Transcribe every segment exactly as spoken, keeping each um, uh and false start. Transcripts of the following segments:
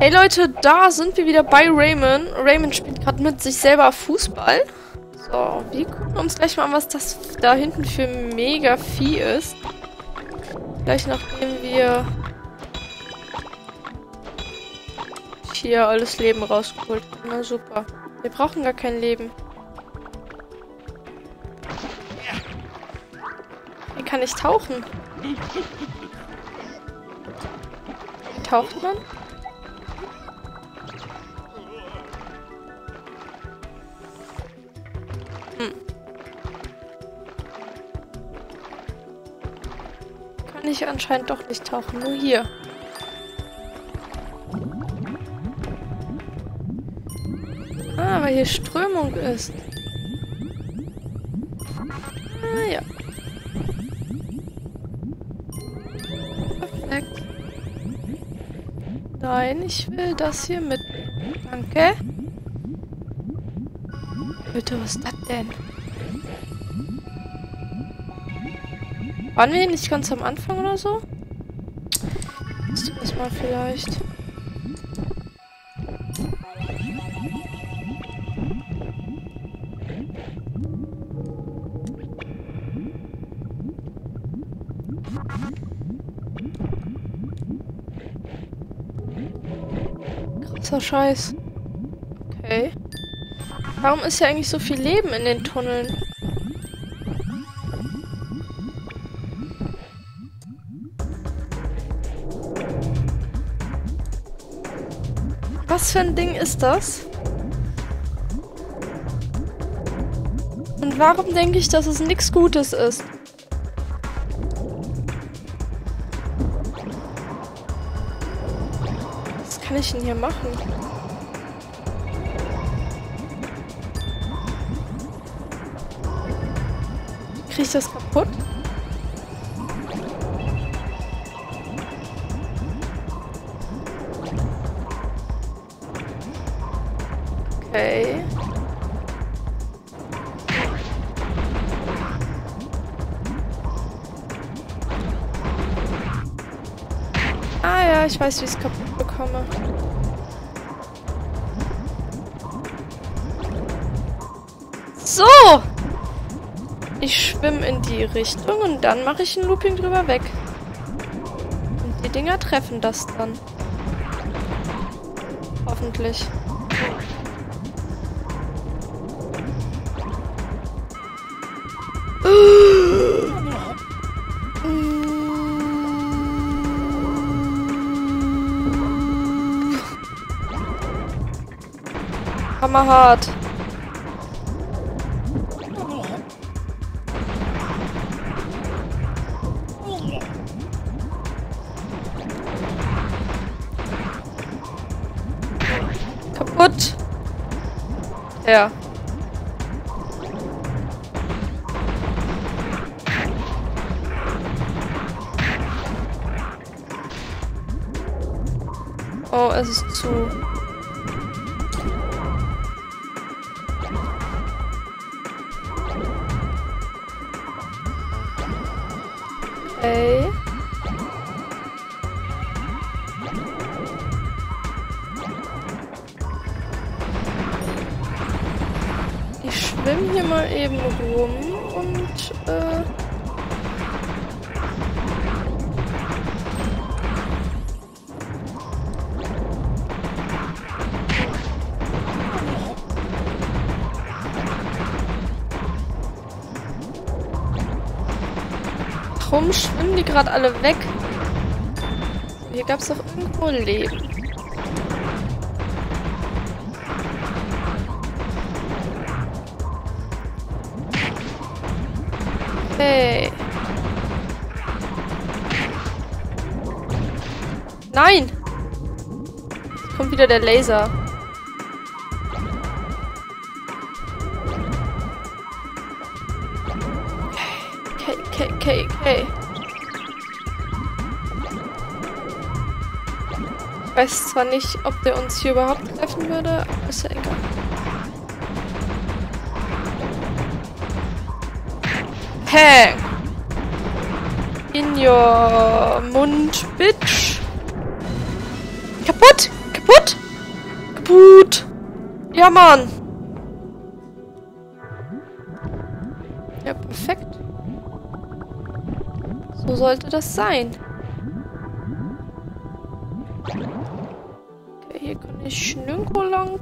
Hey Leute, da sind wir wieder bei Raymond. Raymond spielt gerade mit sich selber Fußball. So, wir gucken uns gleich mal an, was das da hinten für mega Vieh ist. Gleich nachdem wir hier alles Leben rausgeholt haben. Na super. Wir brauchen gar kein Leben. Hier kann ich tauchen. Wie taucht man? Hm. Kann ich anscheinend doch nicht tauchen, nur hier. Ah, weil hier Strömung ist. Ah ja. Perfekt. Nein, ich will das hier mit. Danke. Bitte, was ist das denn? Waren wir nicht ganz am Anfang oder so? Musst du das mal vielleicht. Krasser Scheiß. Okay. Warum ist ja eigentlich so viel Leben in den Tunneln? Was für ein Ding ist das? Und warum denke ich, dass es nichts Gutes ist? Was kann ich denn hier machen? Krieg ich das kaputt? Okay. Ah ja, ich weiß, wie ich es kaputt bekomme. So! Ich schwimme in die Richtung und dann mache ich ein Looping drüber weg. Und die Dinger treffen das dann. Hoffentlich. Hammerhart. Kaputt. Ja. Oh, es ist zu. Okay. Ich schwimme hier mal eben rum und äh warum schwimmen die gerade alle weg? Hier gab es doch irgendwo Leben. Hey. Nein! Jetzt kommt wieder der Laser. Okay, okay, okay, okay. Ich weiß zwar nicht, ob der uns hier überhaupt treffen würde, aber ist ja egal. Hä? In your Mund, Bitch. Kaputt! Kaputt! kaputt? Kaputt. Ja, Mann. Ja, perfekt. So sollte das sein. Okay, hier kann ich Schnünko lang.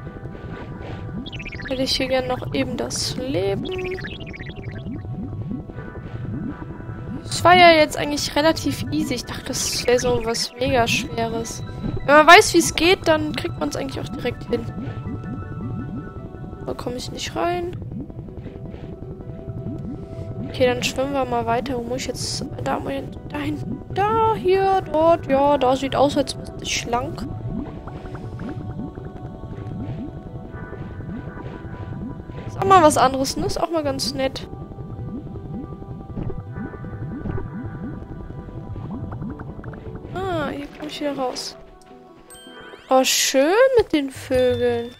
Hätte ich hier gerne noch eben das Leben. Es war ja jetzt eigentlich relativ easy. Ich dachte, das wäre so was mega Schweres. Wenn man weiß, wie es geht, dann kriegt man es eigentlich auch direkt hin. Da komme ich nicht rein. Okay, dann schwimmen wir mal weiter. Wo muss ich jetzt? Da, da hinten. Da, hier, dort. Ja, da sieht aus, als wäre ich schlank. Ist auch mal was anderes, ne? Ist auch mal ganz nett. Ah, hier komme ich wieder raus. Oh, schön mit den Vögeln.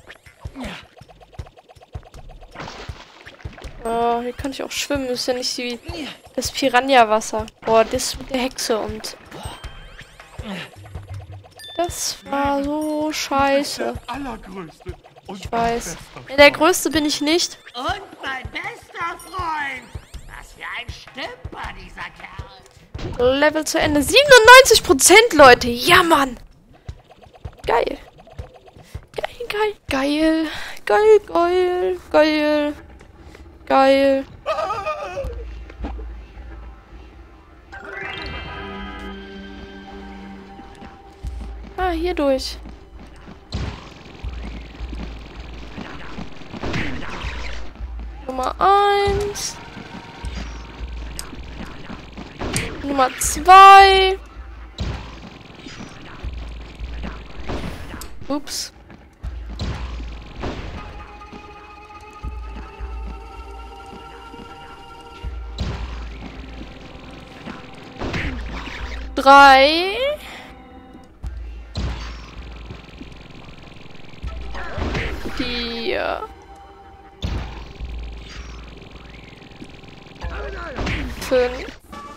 Oh, hier kann ich auch schwimmen. Das ist ja nicht wie das Piranha-Wasser. Boah, das mit der Hexe und... Das war so scheiße. Ich weiß. Ja, der Größte bin ich nicht. Und mein bester Freund. Was für ein Stümper, dieser Kerl. Level zu Ende. siebenundneunzig Prozent, Leute. Ja, Mann. Geil. Geil, geil, geil. Geil, geil, geil. Geil. Ah, hier durch. Nummer eins. Nummer zwei. Ups. Drei. Vier. Fünf.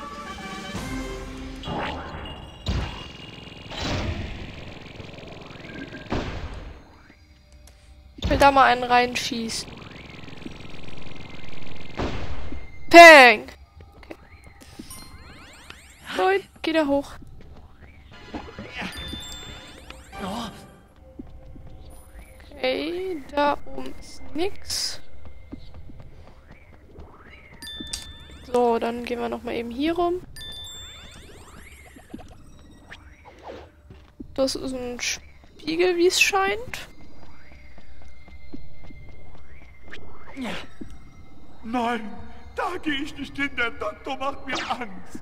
Ich will da mal einen reinschießen. Peng! Okay. Leute, geh da hoch. Okay, da oben ist nix. So, dann gehen wir noch mal eben hier rum. Das ist ein Spiegel, wie es scheint. Nein, da gehe ich nicht hin, der Doktor macht mir Angst.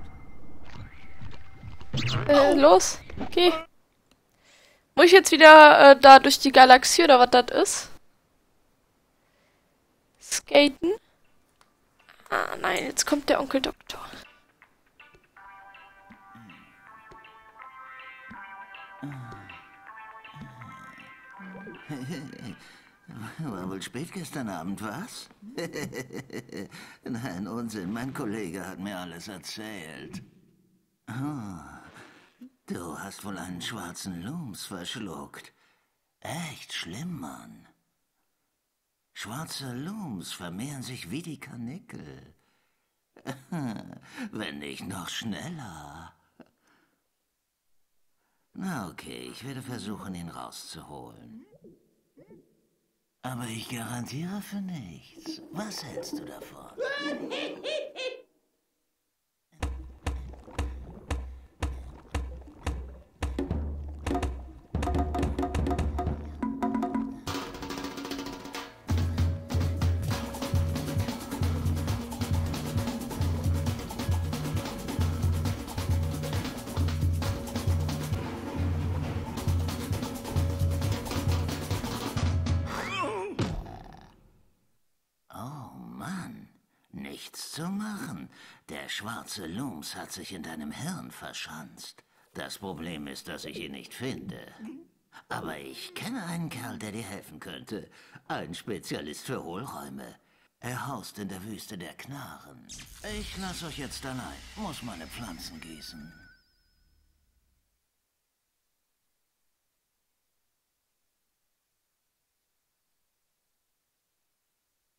Äh, los, geh. Muss ich jetzt wieder äh, da durch die Galaxie oder was das ist? Skaten? Ah, nein, jetzt kommt der Onkel Doktor. War wohl spät gestern Abend, was? Nein, Unsinn. Mein Kollege hat mir alles erzählt. Oh, du hast wohl einen schwarzen Looms verschluckt. Echt schlimm, Mann. Schwarze Looms vermehren sich wie die Karnickel. Wenn nicht noch schneller. Na okay, ich werde versuchen, ihn rauszuholen. Aber ich garantiere für nichts. Was hältst du davon? Nichts zu machen. Der schwarze Looms hat sich in deinem Hirn verschanzt. Das Problem ist, dass ich ihn nicht finde. Aber ich kenne einen Kerl, der dir helfen könnte. Ein Spezialist für Hohlräume. Er haust in der Wüste der Knarren. Ich lasse euch jetzt allein. Muss meine Pflanzen gießen.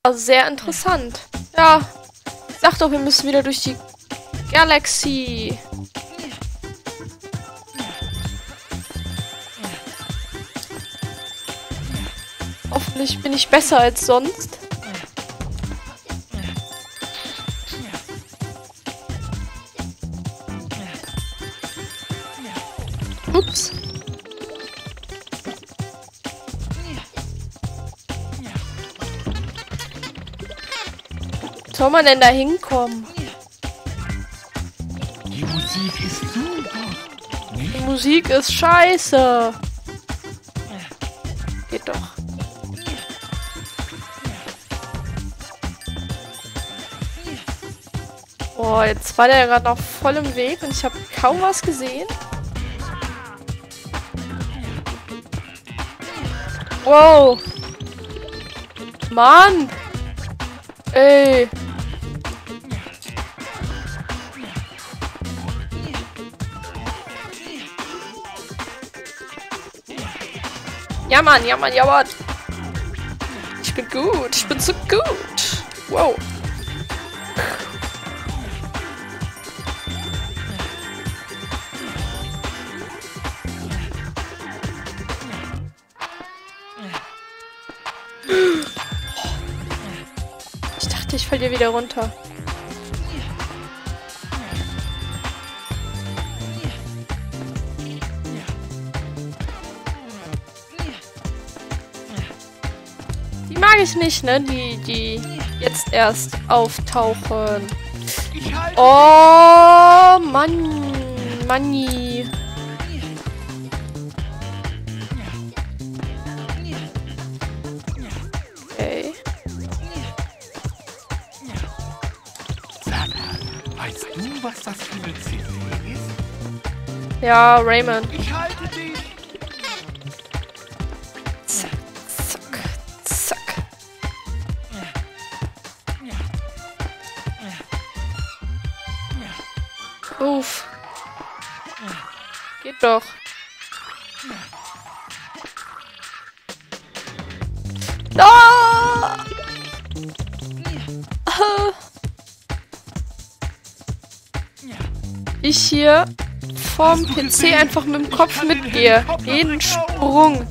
Also sehr interessant. Ja, ich sag doch, wir müssen wieder durch die Galaxy. Hoffentlich bin ich besser als sonst. Ups. Soll man denn da hinkommen? Die Musik ist super. Die Musik ist scheiße. Geht doch. Boah, jetzt war der gerade noch voll im Weg und ich habe kaum was gesehen. Wow. Mann. Ey. Ja, Mann, ja, Mann, ja, Mann. Ich bin gut. Ich bin so gut. Wow. Ich dachte, ich falle hier wieder runter. Die mag ich nicht, ne? Die, die jetzt erst auftauchen. Oh, Mann. Manni. Okay. Weißt du, was das für eine C D ist? Ja, Raymond. Ich halte dich. Zack, zack, zack. Uff. Geht doch. Ah! Ich hier vorm P C einfach mit dem Kopf mitgehe. Jeden Sprung.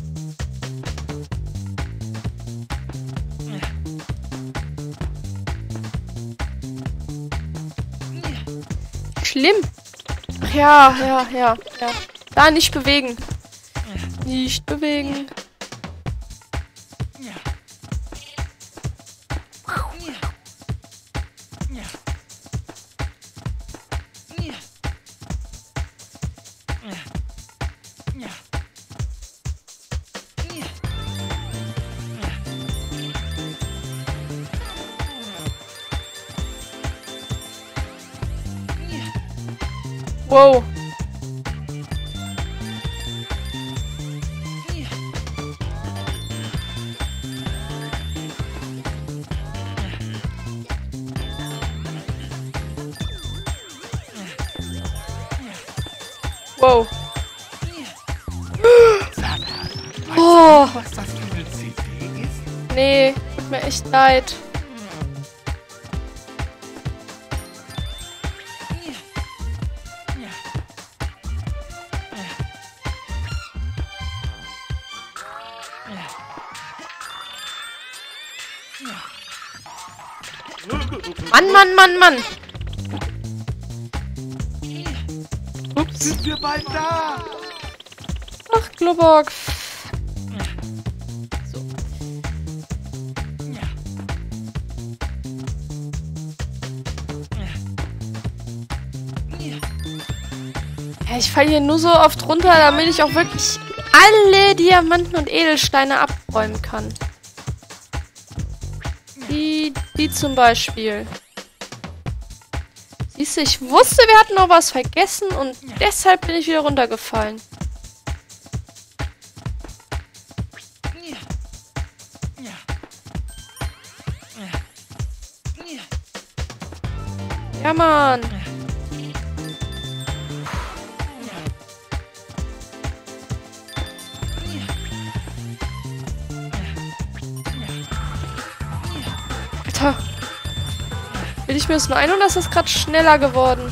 Schlimm. Ach ja, ja, ja, ja. Da nicht bewegen. Nicht bewegen. Wow. Wow. Oh. Was das für eine C D ist? Nee, tut mir echt leid. Mann, Mann, Mann, Mann. Ups. Sind wir bald da? Ach, Globock. So. Ja, ich falle hier nur so oft runter, damit ich auch wirklich alle Diamanten und Edelsteine abräumen kann. Die, die zum Beispiel. Siehst du, ich wusste, wir hatten noch was vergessen und deshalb bin ich wieder runtergefallen. Ja, Mann. Alter. Will ich mir das nur ein oder ist das gerade schneller geworden?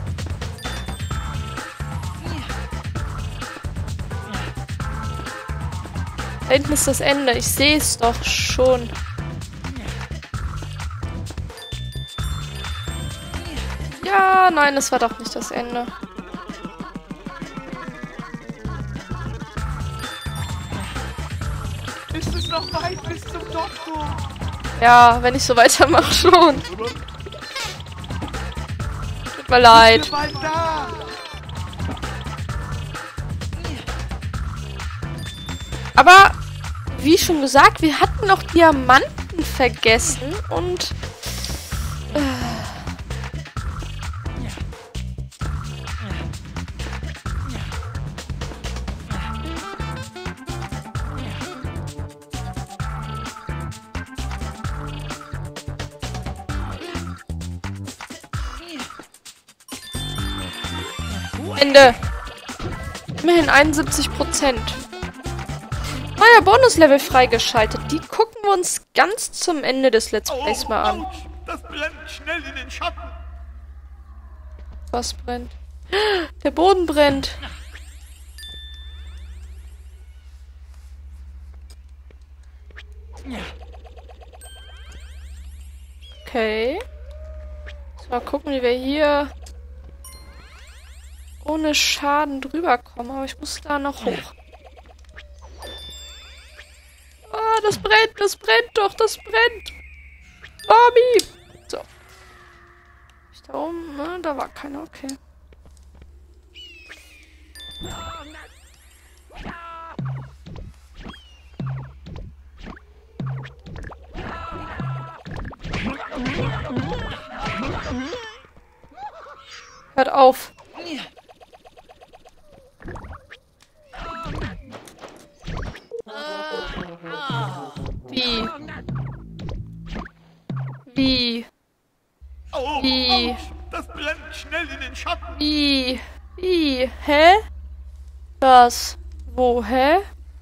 Da hinten ist das Ende. Ich sehe es doch schon. Ja, nein, das war doch nicht das Ende. Ist es noch weit bis zum Doktor? Ja, wenn ich so weitermache schon. Tut mir leid. Ist bald da? Aber, wie schon gesagt, wir hatten noch Diamanten vergessen und... Äh, Ende. Immerhin einundsiebzig Prozent. Neuer Bonuslevel freigeschaltet. Die gucken wir uns ganz zum Ende des Let's Plays mal an. Autsch, das brennt schnell in den Schatten. Was brennt? Der Boden brennt. Okay. Mal gucken, wie wir hier ohne Schaden drüber kommen. Aber ich muss da noch hoch. Ah, das brennt, das brennt doch, das brennt. Mami! So. Ich da oben, ne? Da war keiner, okay. Hört auf. Wie? Wie? Oh, Wie? Autsch, das brennt schnell in den Schatten. Wie? Wie? Hä? Das? Wo? Hä?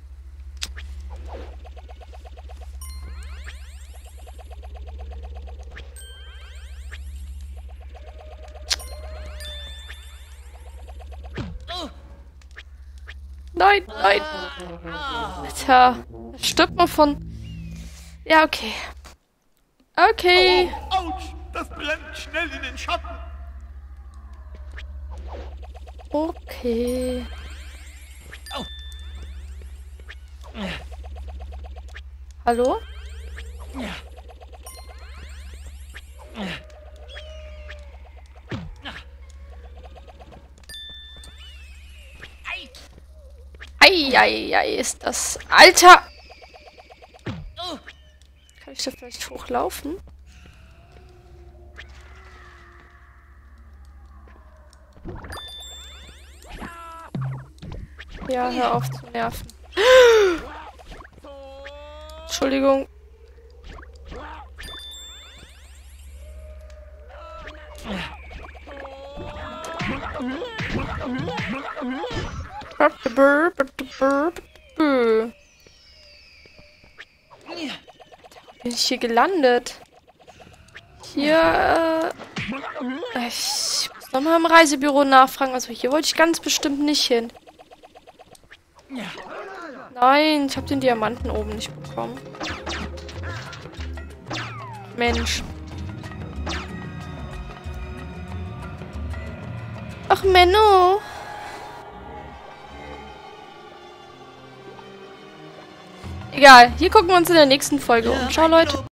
Nein, nein. Alter, das stirbt man von... Ja, okay. Okay. Oh, Autsch, das brennt schnell in den Schatten. Okay. Hallo? Eieiei, ist das... Alter! Kann ich da vielleicht hochlaufen? Ja, hör auf zu nerven. Entschuldigung. Bin ich hier gelandet? Hier, äh, ich muss nochmal im Reisebüro nachfragen. Also hier wollte ich ganz bestimmt nicht hin. Nein, ich habe den Diamanten oben nicht bekommen. Mensch. Ach, Menno. Egal, hier gucken wir uns in der nächsten Folge um. Ciao, Leute.